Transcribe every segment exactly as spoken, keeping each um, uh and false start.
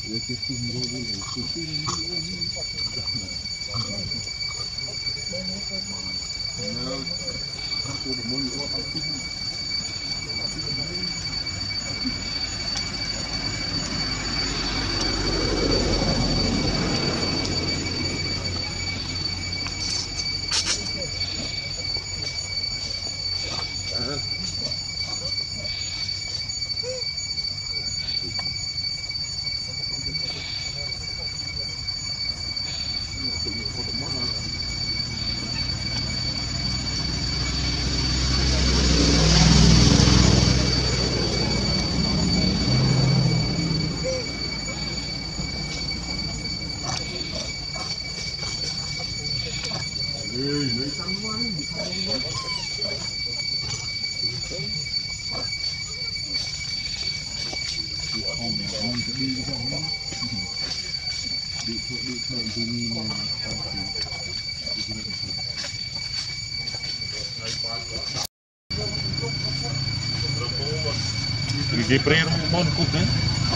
Cái pre nó bon cục đấy.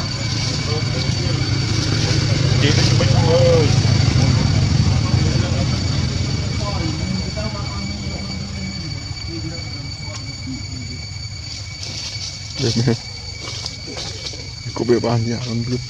Chế nó bánh ơi. Được nè. Có bể bàn gì ăn luôn.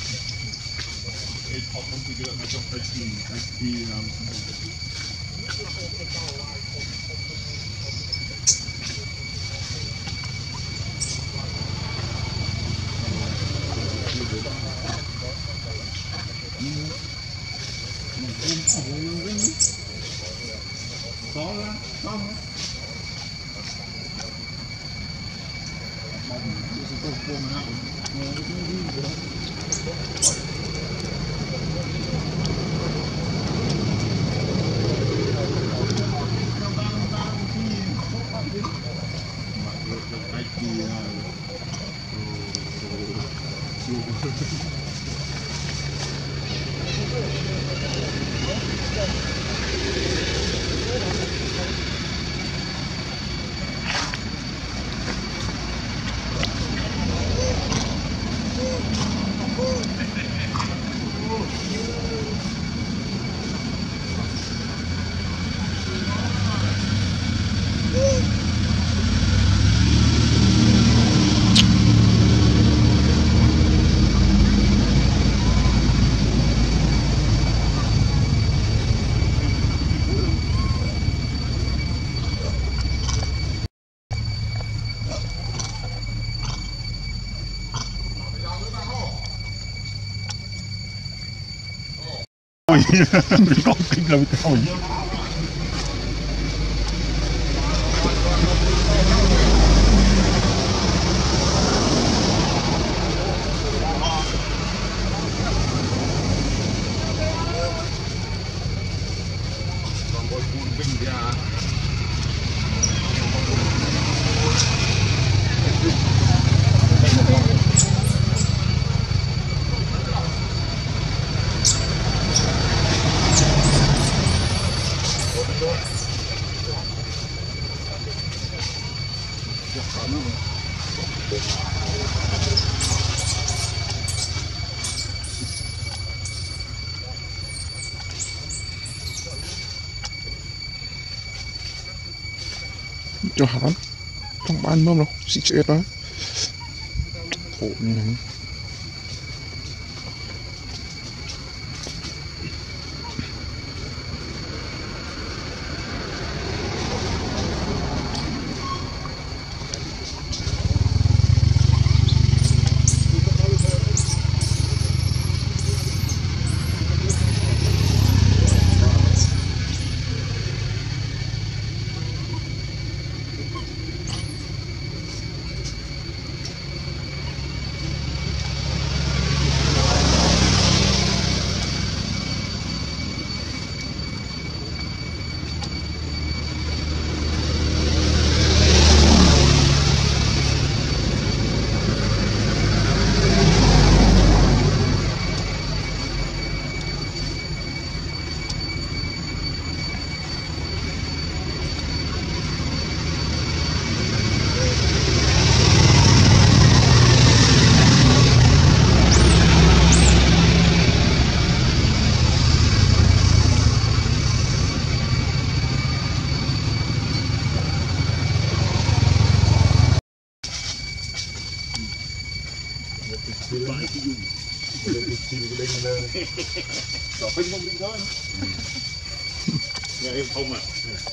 Có kinh là bị thôi. Cho hả lắm trong ban mâm đâu xịt chết đó thổ như này. Vai que dùng. Cái chim cái đinh lên. Đỏ phinh không đinh thôi. Nghe em không à.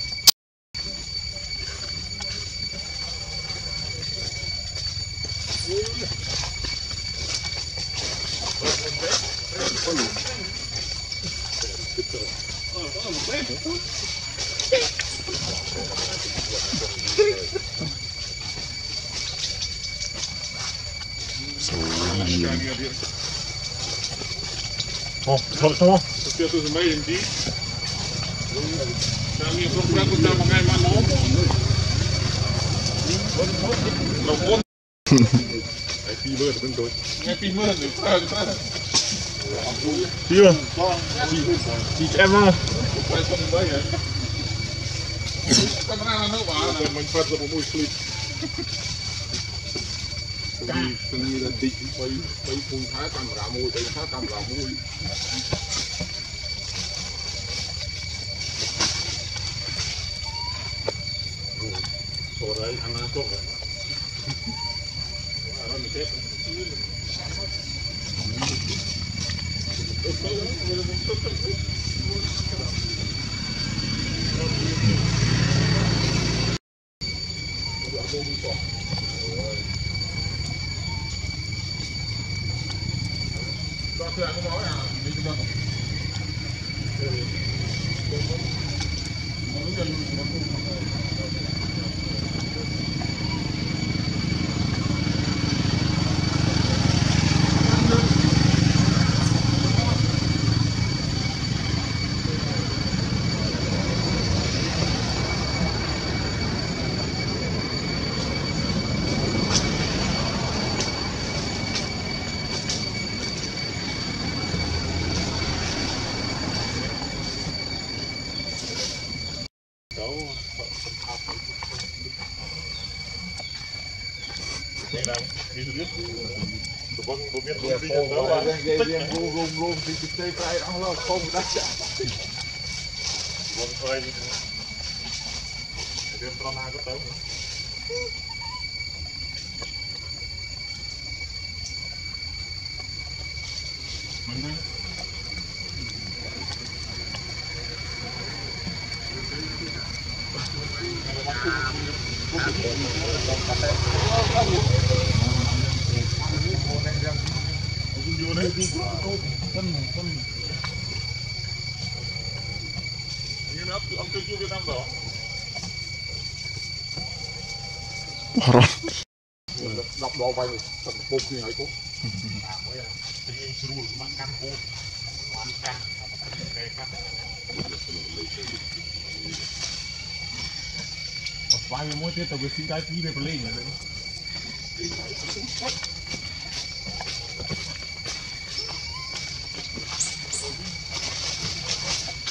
Oh, thôi thôi. Tôi tôi mấy em tí. Đang nghe không ra con ta một ngày mà nó. Nó con. Cái phi mơ bên tôi. Nghe phi mơ thì ra ra. Chưa. Chị chị em à. Phải không mấy hả? Camera nó bảo là mình phát ra một mùi clip. Từng từng là đi bay bay phun thái camera mùi, bay thái camera mùi. Rồi đấy, ăn ăn tốt rồi. Nó mình chết. Tôi không nói à, đi cho nó. Vâng, bộ biết không đi được đâu bạn. Gây riêng rum rum rum thì cái tay phải ăn lo không đắt chả. Vâng thôi. Cái con nào có tới. Mình đây. Vô đây đi cô tân tân như nó ông kêu chưa Việt Nam đó đọc đồ bay tầm bông như vậy cô tình yêu sưu mang căn cô hoàn căn cái căn vài mỗi tiết tàu xin cái phí về play này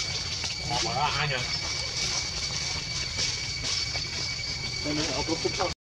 bỏ ra ai nhỉ?